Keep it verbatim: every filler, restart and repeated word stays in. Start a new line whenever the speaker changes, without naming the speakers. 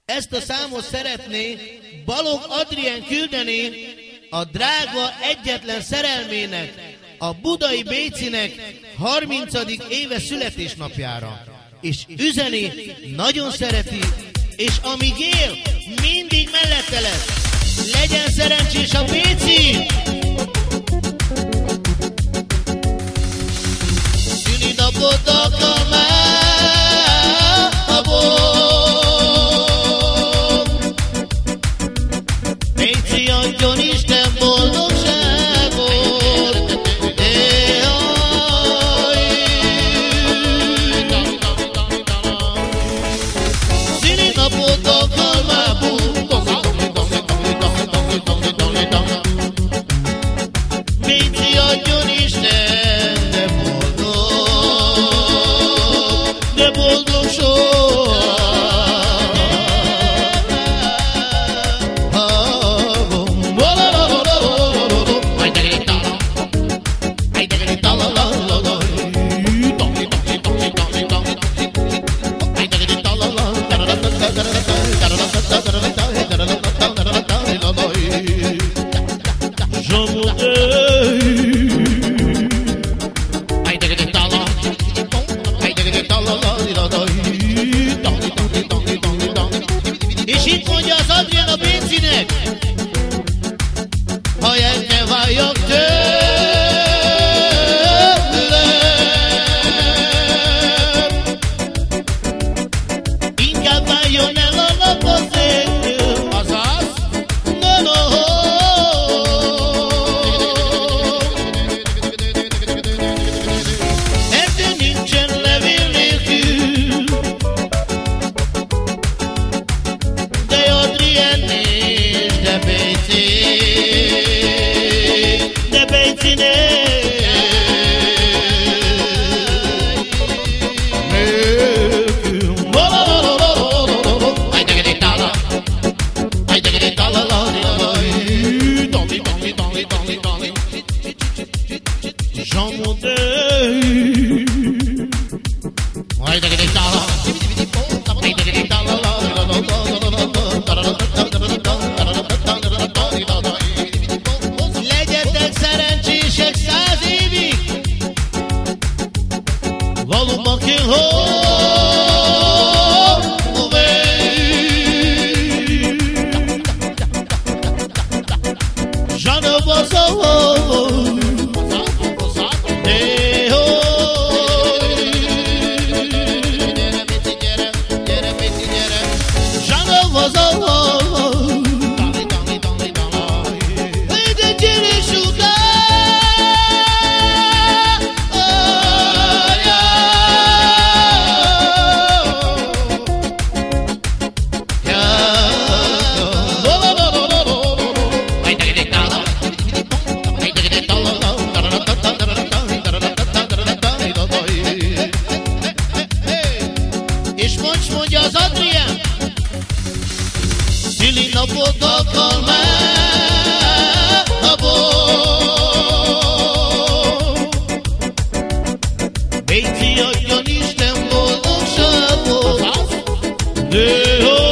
Ezt a számot szeretné Balogh Adrien küldeni a drága egyetlen szerelmének, a budai Bécinek harmincadik éve születésnapjára. És üzeni, nagyon szereti, és amíg él, mindig mellette lesz. Legyen szerencsés a Béci! Szülinapot akar már a bold. Béci adjon Isten boldogságot. Szülinapot akar már Béci adjon Isten, de boldog, de boldog soha. És itt mondja az Adrien a Bécinek, ha el ne váljak tőlem, inkább váljon el a nap az éjjel. Azaz? No, no. Erdő nincsen levél nélkül, de Adrien és de Béci, de Béci nélkül. Ay, de que tala, ay, de que tala, la, la, la, doli, doli, doli, doli, doli. Jean Modèle. Ay, de que tala, ay, de que tala, la, la, la, la. Legyetek szerencsések száz évig, valóban kell hóvé. Zsanóba szavó, néhó. Gyere, Béci, gyere, gyere, Béci, gyere. Zsanóba szavó. És most mondja az Adrien, szülinapot akar már a bold. Béci adjon Isten boldogságot.